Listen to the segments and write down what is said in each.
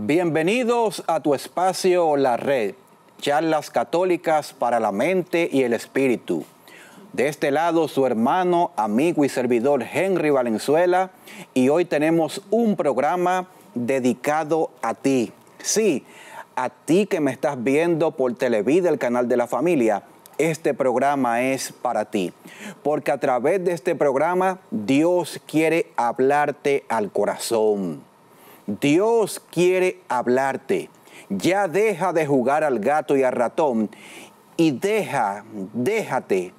Bienvenidos a tu espacio La Red, charlas católicas para la mente y el espíritu. De este lado su hermano, amigo y servidor Henry Valenzuela, y hoy tenemos un programa dedicado a ti. Sí, a ti que me estás viendo por Televida, el canal de la familia. Este programa es para ti, porque a través de este programa Dios quiere hablarte al corazón. Dios quiere hablarte. Ya deja de jugar al gato y al ratón y déjate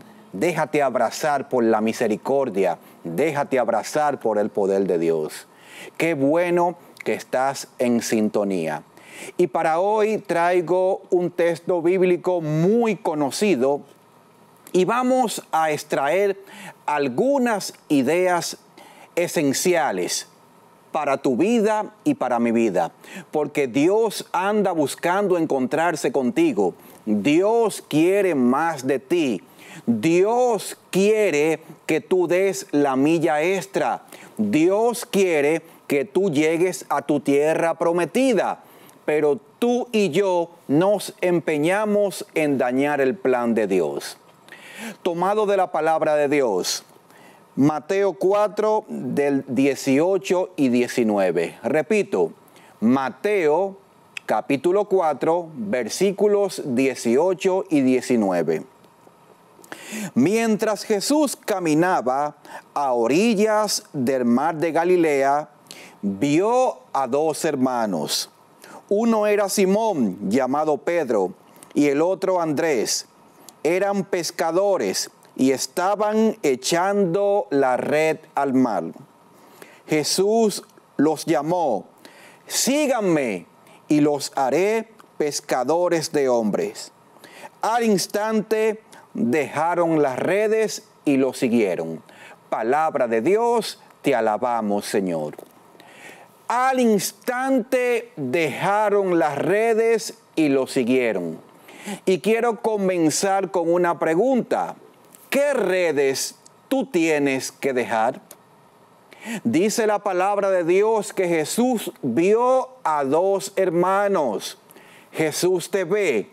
abrazar por la misericordia, déjate abrazar por el poder de Dios. Qué bueno que estás en sintonía. Y para hoy traigo un texto bíblico muy conocido y vamos a extraer algunas ideas esenciales para tu vida y para mi vida, porque Dios anda buscando encontrarse contigo. Dios quiere más de ti. Dios quiere que tú des la milla extra. Dios quiere que tú llegues a tu tierra prometida. Pero tú y yo nos empeñamos en dañar el plan de Dios. Tomado de la palabra de Dios, Mateo 4, del 18 y 19. Repito, Mateo capítulo 4, versículos 18 y 19. Mientras Jesús caminaba a orillas del mar de Galilea, vio a dos hermanos. Uno era Simón, llamado Pedro, y el otro Andrés. Eran pescadores y estaban echando la red al mar. Jesús los llamó: síganme y los haré pescadores de hombres. Al instante dejaron las redes y lo siguieron. Palabra de Dios, te alabamos, Señor. Al instante dejaron las redes y lo siguieron. Y quiero comenzar con una pregunta. ¿Qué redes tú tienes que dejar? Dice la palabra de Dios que Jesús vio a dos hermanos. Jesús te ve.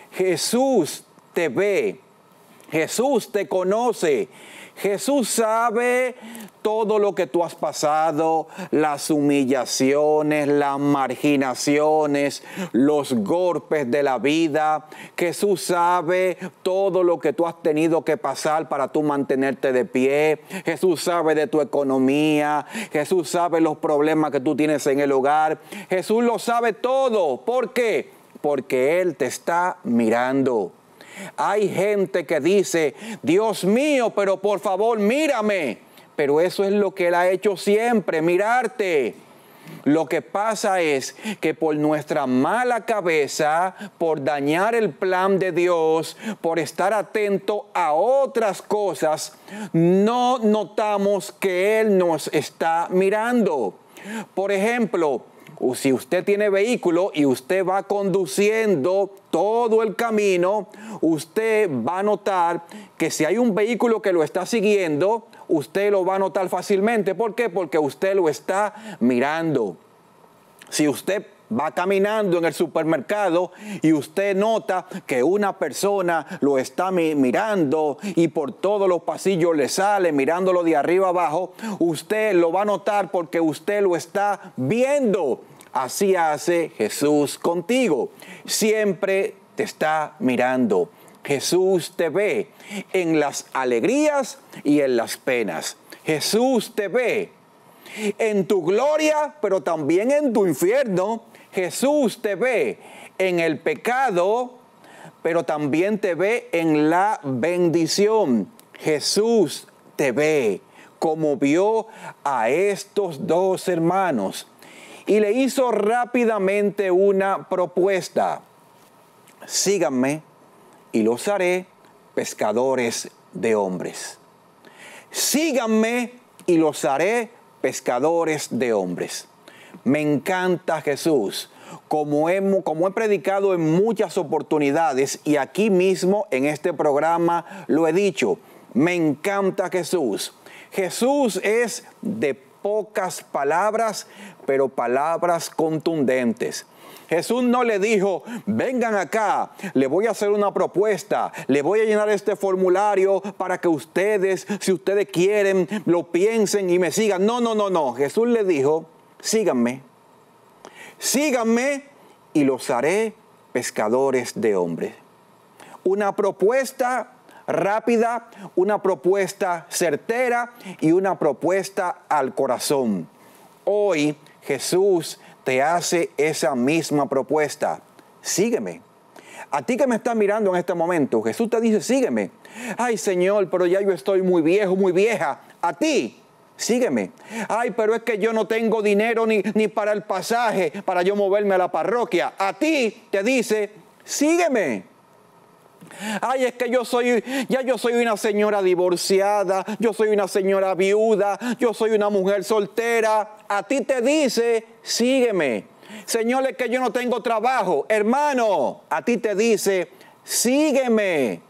Jesús te ve. Jesús te conoce. Jesús sabe todo lo que tú has pasado, las humillaciones, las marginaciones, los golpes de la vida. Jesús sabe todo lo que tú has tenido que pasar para tú mantenerte de pie. Jesús sabe de tu economía. Jesús sabe los problemas que tú tienes en el hogar. Jesús lo sabe todo. ¿Por qué? Porque Él te está mirando. Hay gente que dice: Dios mío, pero por favor mírame. Pero eso es lo que Él ha hecho siempre, mirarte. Lo que pasa es que por nuestra mala cabeza, por dañar el plan de Dios, por estar atento a otras cosas, no notamos que Él nos está mirando. Por ejemplo, si usted tiene vehículo y usted va conduciendo todo el camino, usted va a notar que si hay un vehículo que lo está siguiendo, usted lo va a notar fácilmente. ¿Por qué? Porque usted lo está mirando. Si usted va caminando en el supermercado y usted nota que una persona lo está mirando y por todos los pasillos le sale mirándolo de arriba abajo, usted lo va a notar porque usted lo está viendo. Así hace Jesús contigo. Siempre te está mirando. Jesús te ve en las alegrías y en las penas. Jesús te ve en tu gloria, pero también en tu infierno. Jesús te ve en el pecado, pero también te ve en la bendición. Jesús te ve como vio a estos dos hermanos y le hizo rápidamente una propuesta: síganme y los haré pescadores de hombres. Síganme y los haré pescadores de hombres. Me encanta Jesús, como he predicado en muchas oportunidades y aquí mismo en este programa lo he dicho. Me encanta Jesús. Jesús es de pocas palabras, pero palabras contundentes. Jesús no le dijo, vengan acá, le voy a hacer una propuesta, le voy a llenar este formulario para que ustedes, si ustedes quieren, lo piensen y me sigan. No, no, no, no. Jesús le dijo, síganme y los haré pescadores de hombres. Una propuesta rápida, una propuesta certera y una propuesta al corazón. Hoy Jesús te hace esa misma propuesta. Sígueme. A ti que me estás mirando en este momento, Jesús te dice, sígueme. Ay, Señor, pero ya yo estoy muy viejo, muy vieja. A ti, sígueme. Ay, pero es que yo no tengo dinero ni para el pasaje, para yo moverme a la parroquia. A ti te dice, sígueme. Ay, es que yo soy una señora divorciada, yo soy una señora viuda, yo soy una mujer soltera. A ti te dice, sígueme. Señor, es que yo no tengo trabajo. Hermano, a ti te dice, sígueme,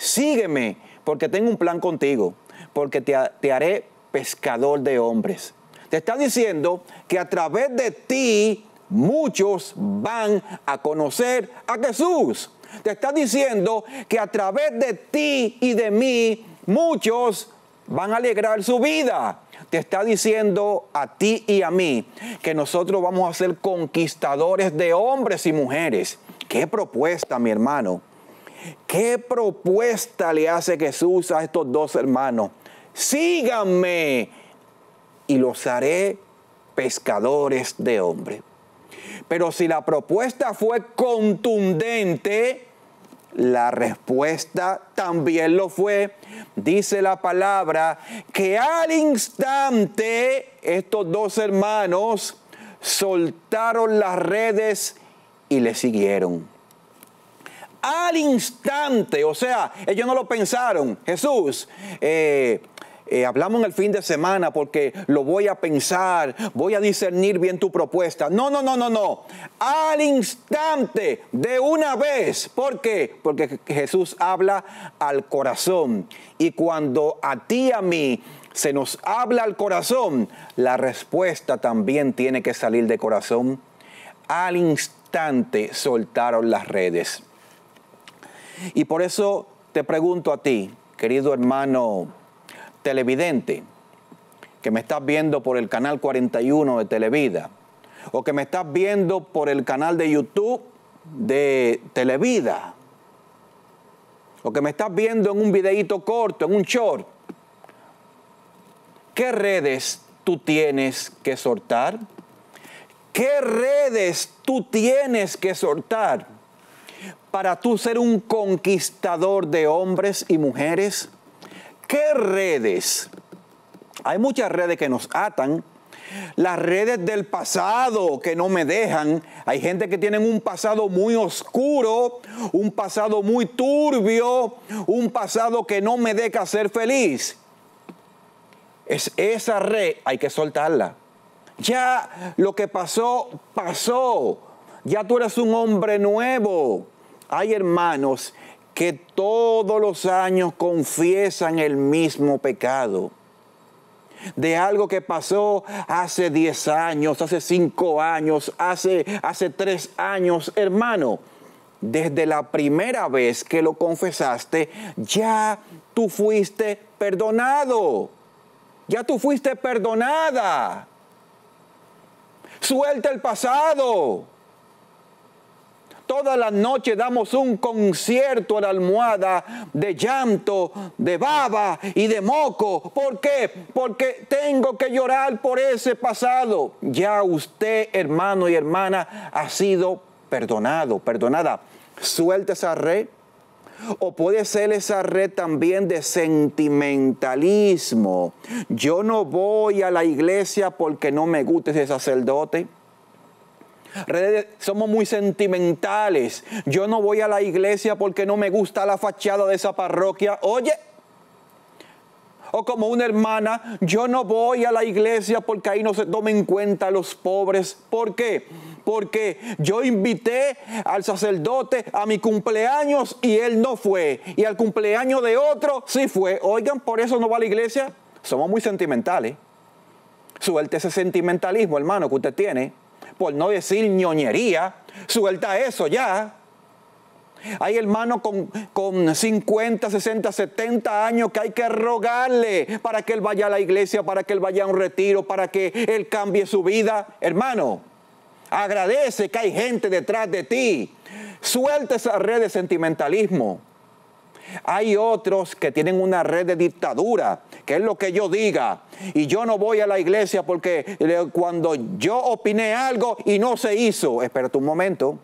porque tengo un plan contigo, porque te haré pescador de hombres. Te está diciendo que a través de ti muchos van a conocer a Jesús. Te está diciendo que a través de ti y de mí muchos van a alegrar su vida. Te está diciendo a ti y a mí que nosotros vamos a ser conquistadores de hombres y mujeres. ¡Qué propuesta, mi hermano! ¿Qué propuesta le hace Jesús a estos dos hermanos? Síganme y los haré pescadores de hombres. Pero si la propuesta fue contundente, la respuesta también lo fue. Dice la palabra que al instante estos dos hermanos soltaron las redes y le siguieron. Al instante, o sea, ellos no lo pensaron. Jesús, hablamos en el fin de semana porque lo voy a pensar, voy a discernir bien tu propuesta. No. Al instante, de una vez. ¿Por qué? Porque Jesús habla al corazón. Y cuando a ti y a mí se nos habla al corazón, la respuesta también tiene que salir de corazón. Al instante soltaron las redes. Y por eso te pregunto a ti, querido hermano televidente, que me estás viendo por el canal 41 de Televida, o que me estás viendo por el canal de YouTube de Televida, o que me estás viendo en un videíto corto, en un short. ¿Qué redes tú tienes que soltar? ¿Qué redes tú tienes que soltar para tú ser un conquistador de hombres y mujeres? ¿Qué redes? Hay muchas redes que nos atan. Las redes del pasado que no me dejan. Hay gente que tiene un pasado muy oscuro, un pasado muy turbio, un pasado que no me deja ser feliz. Esa red hay que soltarla. Ya lo que pasó, pasó. Ya tú eres un hombre nuevo. Hay hermanos que todos los años confiesan el mismo pecado. De algo que pasó hace 10 años, hace 5 años, hace 3 años. Hermano, desde la primera vez que lo confesaste, ya tú fuiste perdonado. Ya tú fuiste perdonada. Suelta el pasado. Todas las noches damos un concierto a la almohada de llanto, de baba y de moco. ¿Por qué? Porque tengo que llorar por ese pasado. Ya usted, hermano y hermana, ha sido perdonado, perdonada. Suelta esa red. O puede ser esa red también de sentimentalismo. Yo no voy a la iglesia porque no me gusta ese sacerdote. Somos muy sentimentales. Yo no voy a la iglesia porque no me gusta la fachada de esa parroquia. Oye, o como una hermana, yo no voy a la iglesia porque ahí no se tomen en cuenta a los pobres. ¿Por qué? Porque yo invité al sacerdote a mi cumpleaños y él no fue. Y al cumpleaños de otro sí fue. Oigan, por eso no va a la iglesia. Somos muy sentimentales. Suelta ese sentimentalismo, hermano, que usted tiene. Por no decir ñoñería, suelta eso ya. Hay hermanos con 50, 60, 70 años que hay que rogarle para que él vaya a la iglesia, para que él vaya a un retiro, para que él cambie su vida. Hermano, agradece que hay gente detrás de ti. Suelta esa red de sentimentalismo. Hay otros que tienen una red de dictadura, que es lo que yo diga. Y yo no voy a la iglesia porque cuando yo opiné algo y no se hizo. Espérate un momento.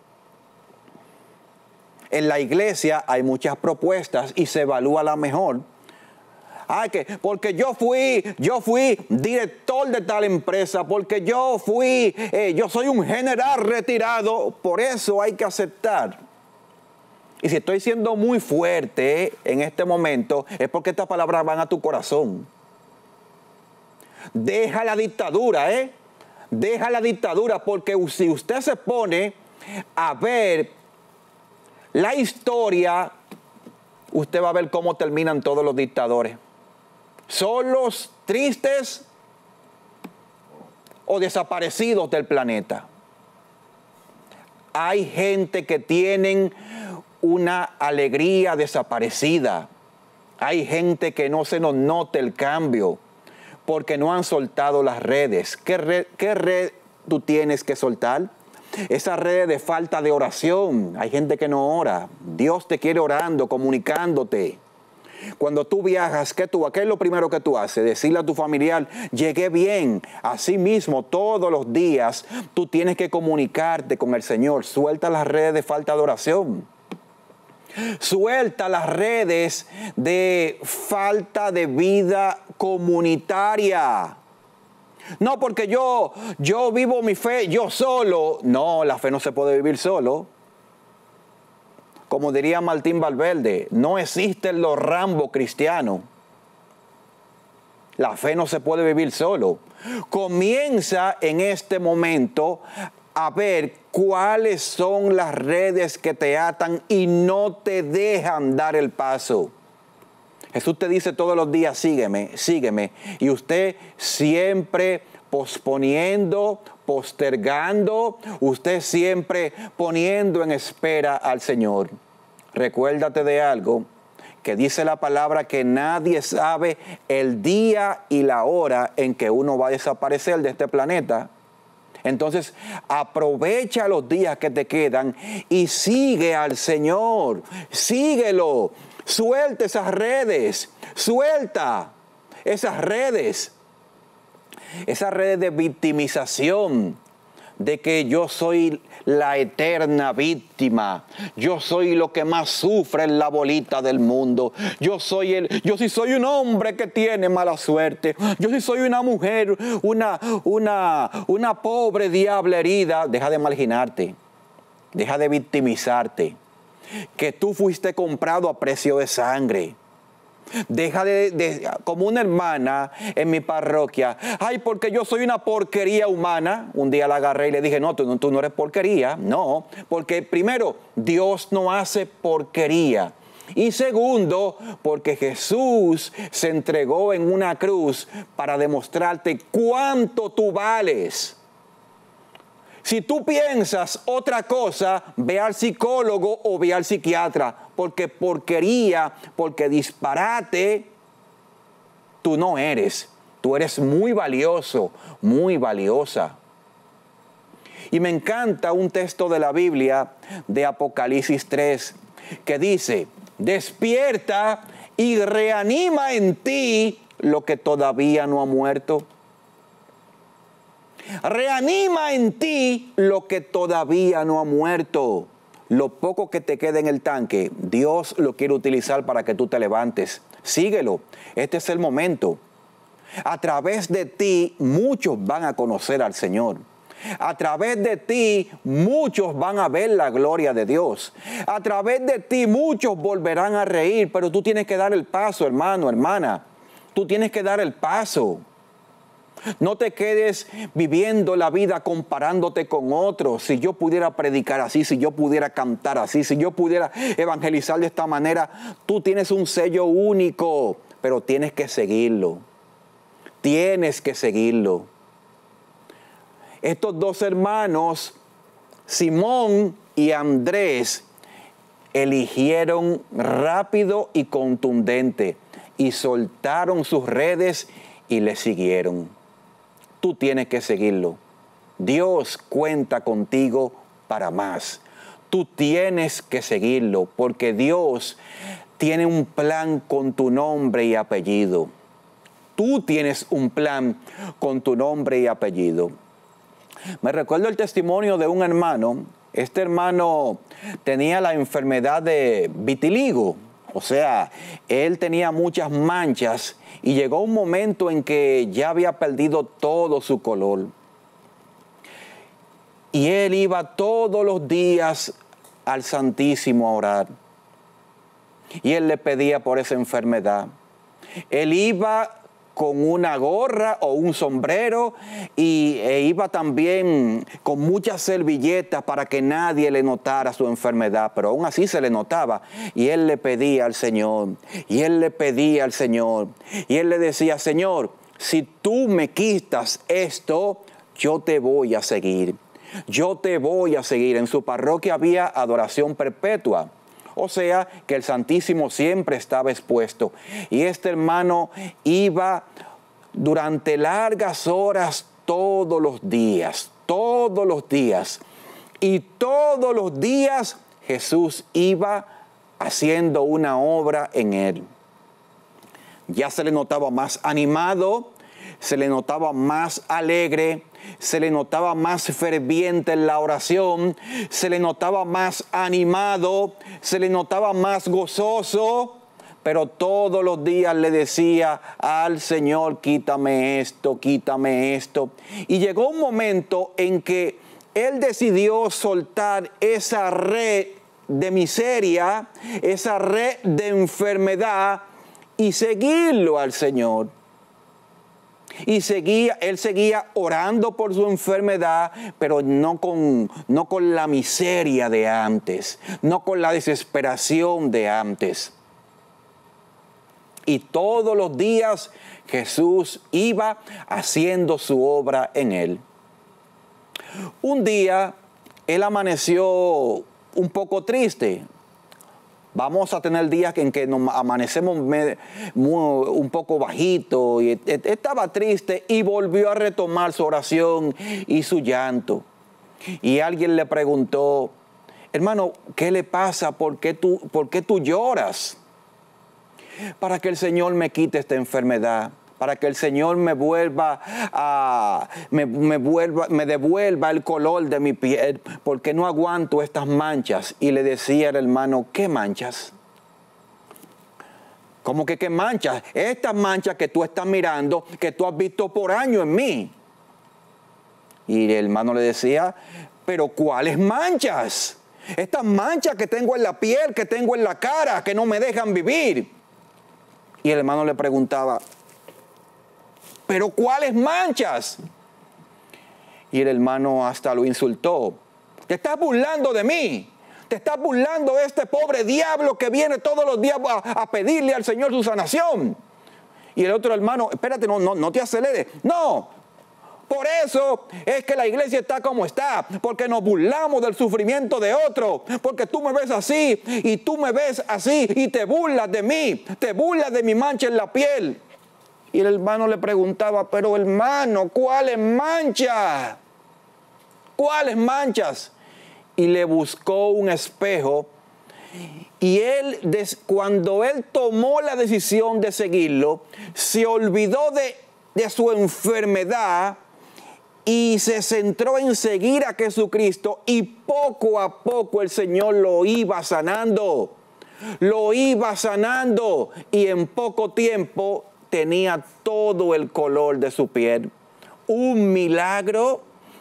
En la iglesia hay muchas propuestas y se evalúa la mejor. Porque yo fui director de tal empresa, porque yo soy un general retirado, por eso hay que aceptar. Y si estoy siendo muy fuerte en este momento, es porque estas palabras van a tu corazón. Deja la dictadura, Deja la dictadura, porque si usted se pone a ver la historia, usted va a ver cómo terminan todos los dictadores. Solos, tristes o desaparecidos del planeta. Hay gente que tienen una alegría desaparecida. Hay gente que no se nos nota el cambio porque no han soltado las redes. ¿Qué red tú tienes que soltar? Esa red de falta de oración. Hay gente que no ora. Dios te quiere orando, comunicándote. Cuando tú viajas, ¿qué es lo primero que tú haces? Decirle a tu familiar, llegué bien. Así mismo, todos los días, tú tienes que comunicarte con el Señor. Suelta las redes de falta de oración. Suelta las redes de falta de vida comunitaria. No, porque yo vivo mi fe yo solo. No, la fe no se puede vivir solo. Como diría Martín Valverde, no existen los Rambo cristianos. La fe no se puede vivir solo. Comienza en este momento a ver cuáles son las redes que te atan y no te dejan dar el paso. Jesús te dice todos los días, sígueme, sígueme. Y usted siempre posponiendo, postergando, usted siempre poniendo en espera al Señor. Recuérdate de algo que dice la palabra, que nadie sabe el día y la hora en que uno va a desaparecer de este planeta. Entonces, aprovecha los días que te quedan y sigue al Señor, síguelo. Suelta esas redes, suelta esas redes de victimización, de que yo soy la eterna víctima, yo soy lo que más sufre en la bolita del mundo, yo sí soy un hombre que tiene mala suerte, yo sí soy una mujer, una pobre diabla herida. Deja de marginarte, deja de victimizarte. Que tú fuiste comprado a precio de sangre. Deja como una hermana en mi parroquia, ay, porque yo soy una porquería humana. Un día la agarré y le dije, no, tú no eres porquería. No, porque primero, Dios no hace porquería. Y segundo, porque Jesús se entregó en una cruz para demostrarte cuánto tú vales. Si tú piensas otra cosa, ve al psicólogo o ve al psiquiatra, porque porquería, porque disparate, tú no eres. Tú eres muy valioso, muy valiosa. Y me encanta un texto de la Biblia, de Apocalipsis 3, que dice, despierta y reanima en ti lo que todavía no ha muerto. Reanima en ti lo que todavía no ha muerto. Lo poco que te queda en el tanque, Dios lo quiere utilizar para que tú te levantes. Síguelo. Este es el momento. A través de ti, muchos van a conocer al Señor. A través de ti, muchos van a ver la gloria de Dios. A través de ti, muchos volverán a reír. Pero tú tienes que dar el paso, hermano, hermana. Tú tienes que dar el paso. No te quedes viviendo la vida comparándote con otros. Si yo pudiera predicar así, si yo pudiera cantar así, si yo pudiera evangelizar de esta manera, tú tienes un sello único, pero tienes que seguirlo. Tienes que seguirlo. estos dos hermanos, Simón y Andrés, eligieron rápido y contundente y soltaron sus redes y le siguieron. Tú tienes que seguirlo. Dios cuenta contigo para más. Tú tienes que seguirlo porque Dios tiene un plan con tu nombre y apellido. Tú tienes un plan con tu nombre y apellido. Me recuerdo el testimonio de un hermano. Este hermano tenía la enfermedad de vitiligo. O sea, él tenía muchas manchas y llegó un momento en que ya había perdido todo su color. Y él iba todos los días al Santísimo a orar. Y él le pedía por esa enfermedad. Él iba con una gorra o un sombrero e iba también con muchas servilletas para que nadie le notara su enfermedad, pero aún así se le notaba. Y él le pedía al Señor, y él le pedía al Señor, y él le decía: Señor, si tú me quitas esto, yo te voy a seguir. Yo te voy a seguir. En su parroquia había adoración perpetua. O sea, que el Santísimo siempre estaba expuesto. Y este hermano iba durante largas horas todos los días. Y todos los días Jesús iba haciendo una obra en él. Ya se le notaba más animado, se le notaba más alegre, se le notaba más ferviente en la oración, se le notaba más animado, se le notaba más gozoso, pero todos los días le decía al Señor: quítame esto, quítame esto. Y llegó un momento en que él decidió soltar esa red de miseria, esa red de enfermedad, y seguirlo al Señor. Y él seguía orando por su enfermedad, pero no con la miseria de antes, no con la desesperación de antes. Y todos los días Jesús iba haciendo su obra en él. Un día él amaneció un poco triste. Vamos a tener días en que nos amanecemos un poco bajito, y estaba triste y volvió a retomar su oración y su llanto. Y alguien le preguntó: hermano, ¿qué le pasa? ¿Por qué tú lloras? Para que el Señor me quite esta enfermedad, para que el Señor me devuelva el color de mi piel, porque no aguanto estas manchas. Y le decía al hermano: ¿qué manchas? ¿Cómo que qué manchas? Estas manchas que tú estás mirando, que tú has visto por años en mí. Y el hermano le decía: ¿pero cuáles manchas? Estas manchas que tengo en la piel, que tengo en la cara, que no me dejan vivir. Y el hermano le preguntaba: ¿pero cuáles manchas? Y el hermano hasta lo insultó: ¿te estás burlando de mí? ¿Te estás burlando de este pobre diablo que viene todos los días a pedirle al Señor su sanación? Y el otro hermano: espérate, no te aceleres. No, por eso es que la iglesia está como está, porque nos burlamos del sufrimiento de otro, porque tú me ves así y tú me ves así y te burlas de mí, te burlas de mi mancha en la piel. Y el hermano le preguntaba: pero hermano, ¿cuáles manchas? ¿Cuáles manchas? Y le buscó un espejo. Y cuando él tomó la decisión de seguirlo, se olvidó de su enfermedad y se centró en seguir a Jesucristo. Y poco a poco el Señor lo iba sanando. Lo iba sanando. Y en poco tiempo tenía todo el color de su piel. Un milagro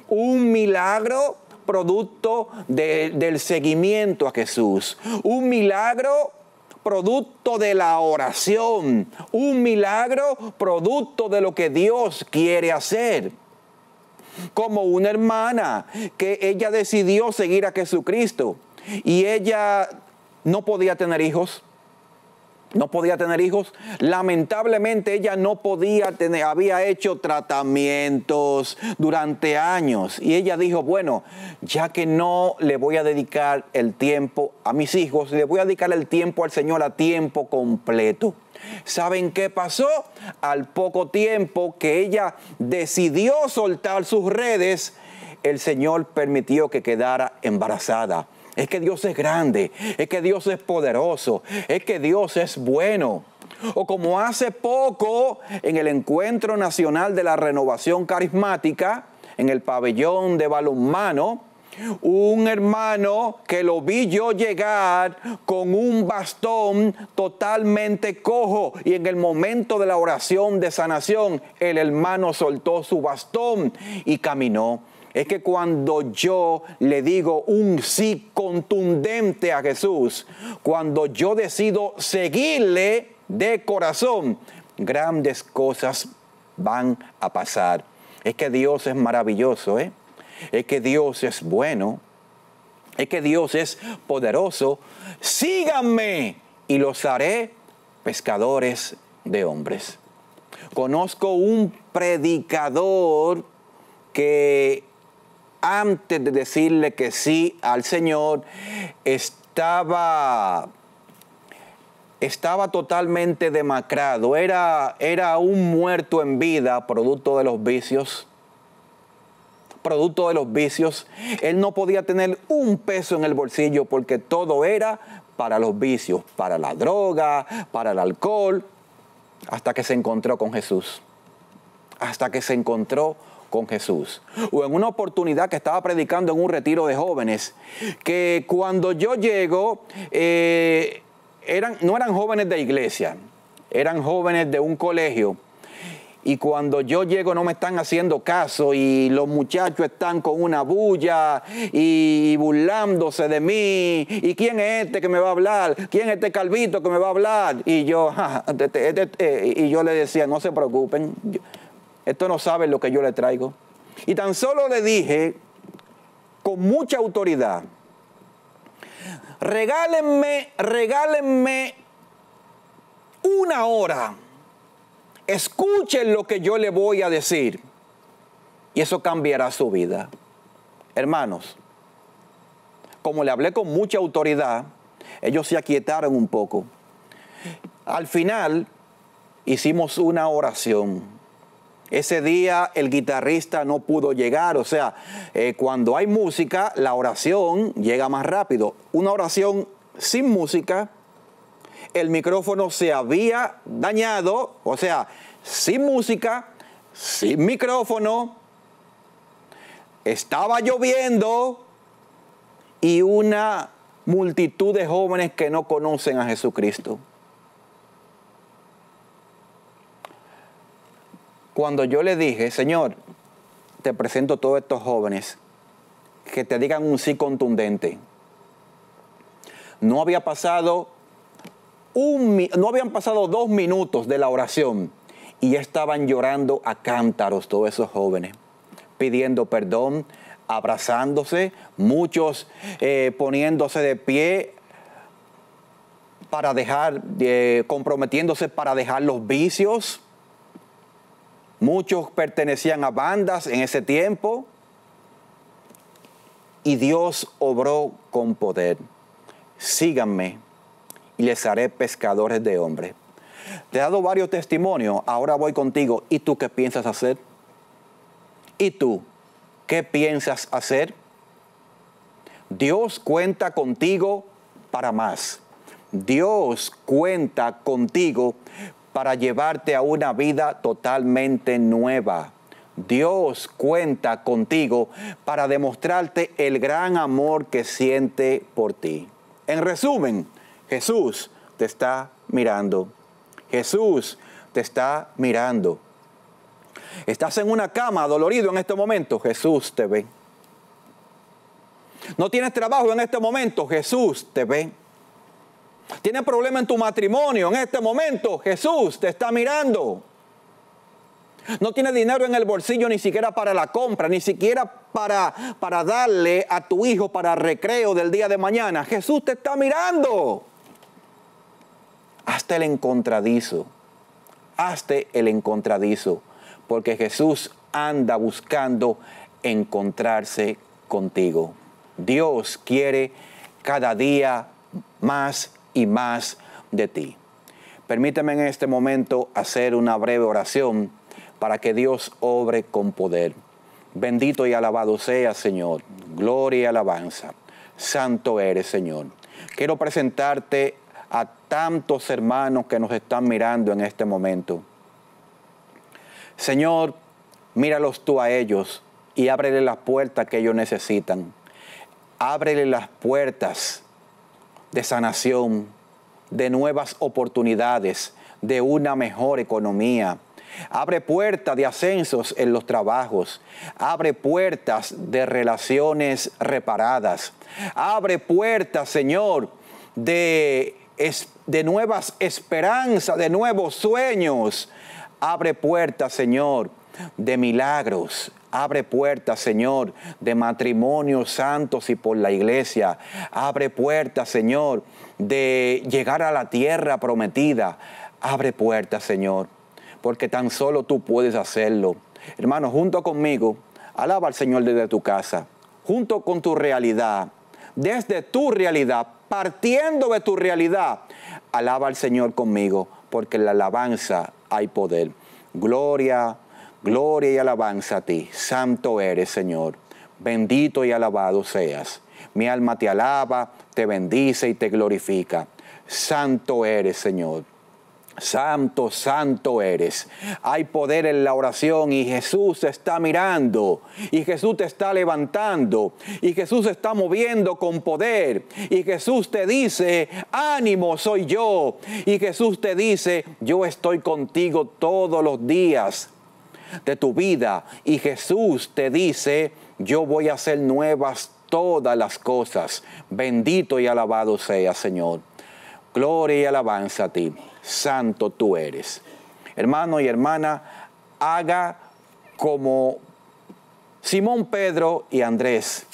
producto del seguimiento a Jesús. Un milagro producto de la oración. Un milagro producto de lo que Dios quiere hacer. Como una hermana que ella decidió seguir a Jesucristo y ella no podía tener hijos. No podía tener hijos. Lamentablemente ella no podía tener, había hecho tratamientos durante años. Y ella dijo, bueno, ya que no le voy a dedicar el tiempo a mis hijos, le voy a dedicar el tiempo al Señor a tiempo completo. ¿Saben qué pasó? Al poco tiempo que ella decidió soltar sus redes, el Señor permitió que quedara embarazada. Es que Dios es grande, es que Dios es poderoso, es que Dios es bueno. O como hace poco en el Encuentro Nacional de la Renovación Carismática, en el pabellón de balonmano, un hermano que lo vi yo llegar con un bastón totalmente cojo, y en el momento de la oración de sanación, el hermano soltó su bastón y caminó. Es que cuando yo le digo un sí contundente a Jesús, cuando yo decido seguirle de corazón, grandes cosas van a pasar. Es que Dios es maravilloso, ¿eh? Es que Dios es bueno, es que Dios es poderoso. Síganme y los haré pescadores de hombres. Conozco un predicador que antes de decirle que sí al Señor, estaba totalmente demacrado. Era un muerto en vida, producto de los vicios. Producto de los vicios. Él no podía tener un peso en el bolsillo porque todo era para los vicios, para la droga, para el alcohol, hasta que se encontró con Jesús. Hasta que se encontró con Jesús. O en una oportunidad que estaba predicando en un retiro de jóvenes, que cuando yo llego, no eran jóvenes de iglesia, eran jóvenes de un colegio. Y cuando yo llego no me están haciendo caso y los muchachos están con una bulla y burlándose de mí. ¿Y quién es este que me va a hablar? ¿Quién es este calvito que me va a hablar? Y yo le decía, no se preocupen, esto no saben lo que yo le traigo. Y tan solo le dije con mucha autoridad, regálenme una hora. Escuchen lo que yo le voy a decir y eso cambiará su vida. Hermanos, como le hablé con mucha autoridad, ellos se aquietaron un poco. Al final hicimos una oración. Ese día el guitarrista no pudo llegar, o sea, cuando hay música, la oración llega más rápido. Una oración sin música, el micrófono se había dañado, o sea, sin música, sin micrófono, estaba lloviendo y una multitud de jóvenes que no conocen a Jesucristo. Cuando yo le dije, Señor, te presento a todos estos jóvenes que te digan un sí contundente, no habían pasado 2 minutos de la oración y ya estaban llorando a cántaros todos esos jóvenes, pidiendo perdón, abrazándose, muchos poniéndose de pie para comprometiéndose para dejar los vicios. Muchos pertenecían a bandas en ese tiempo y Dios obró con poder. Síganme y les haré pescadores de hombres. Te he dado varios testimonios, ahora voy contigo. ¿Y tú qué piensas hacer? ¿Y tú qué piensas hacer? Dios cuenta contigo para más. Dios cuenta contigo para llevarte a una vida totalmente nueva. Dios cuenta contigo para demostrarte el gran amor que siente por ti. En resumen, Jesús te está mirando. Jesús te está mirando. Estás en una cama dolorido en este momento, Jesús te ve. No tienes trabajo en este momento, Jesús te ve. Tienes problema en tu matrimonio en este momento, Jesús te está mirando. No tienes dinero en el bolsillo ni siquiera para la compra, ni siquiera para darle a tu hijo para recreo del día de mañana. Jesús te está mirando. Hazte el encontradizo. Hazte el encontradizo. Porque Jesús anda buscando encontrarse contigo. Dios quiere cada día más y más de ti. Permíteme en este momento hacer una breve oración para que Dios obre con poder. Bendito y alabado sea, Señor. Gloria y alabanza. Santo eres, Señor. Quiero presentarte a tantos hermanos que nos están mirando en este momento. Señor, míralos tú a ellos y ábrele las puertas que ellos necesitan. Ábrele las puertas de sanación, de nuevas oportunidades, de una mejor economía. Abre puertas de ascensos en los trabajos. Abre puertas de relaciones reparadas. Abre puertas, Señor, de nuevas esperanzas, de nuevos sueños. Abre puertas, Señor, de milagros. Abre puertas, Señor, de matrimonios santos y por la iglesia. Abre puertas, Señor, de llegar a la tierra prometida. Abre puertas, Señor, porque tan solo tú puedes hacerlo. Hermano, junto conmigo, alaba al Señor desde tu casa, junto con tu realidad, desde tu realidad, partiendo de tu realidad. Alaba al Señor conmigo, porque en la alabanza hay poder. Gloria, gloria y alabanza a ti. Santo eres, Señor. Bendito y alabado seas. Mi alma te alaba, te bendice y te glorifica. Santo eres, Señor. Santo, santo eres. Hay poder en la oración y Jesús te está mirando. Y Jesús te está levantando. Y Jesús se está moviendo con poder. Y Jesús te dice, ánimo, soy yo. Y Jesús te dice, yo estoy contigo todos los días de tu vida. Y Jesús te dice, yo voy a hacer nuevas todas las cosas. Bendito y alabado sea, Señor. Gloria y alabanza a ti. Santo tú eres. Hermano y hermana, haga como Simón Pedro y Andrés.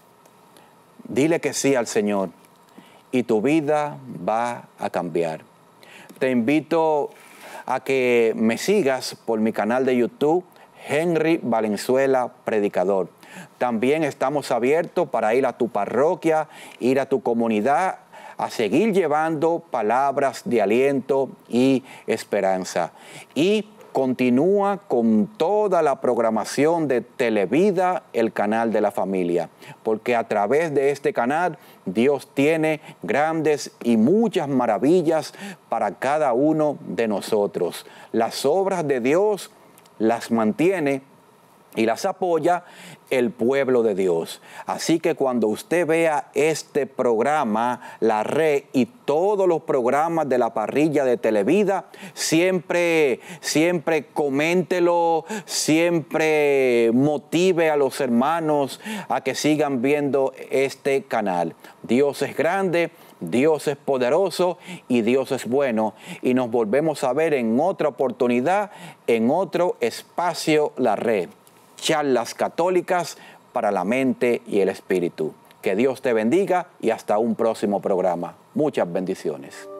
Dile que sí al Señor y tu vida va a cambiar. Te invito a que me sigas por mi canal de YouTube, Henry Valenzuela Predicador. También estamos abiertos para ir a tu parroquia, ir a tu comunidad, a seguir llevando palabras de aliento y esperanza. Y continúa con toda la programación de Televida, el canal de la familia, porque a través de este canal Dios tiene grandes y muchas maravillas para cada uno de nosotros. Las obras de Dios las mantiene y las apoya el pueblo de Dios. Así que cuando usted vea este programa, La Red y todos los programas de la parrilla de Televida, siempre coméntelo, siempre motive a los hermanos a que sigan viendo este canal. Dios es grande, Dios es poderoso y Dios es bueno. Y nos volvemos a ver en otra oportunidad, en otro espacio La Red. Charlas católicas para la mente y el espíritu. Que Dios te bendiga y hasta un próximo programa. Muchas bendiciones.